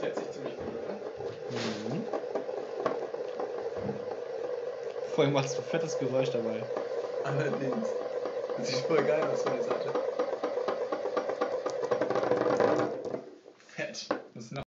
hält sich ziemlich gut, oder? Mhm. Vor allem machst du ein fettes Geräusch dabei. Allerdings. Das sieht voll geil aus von der Seite.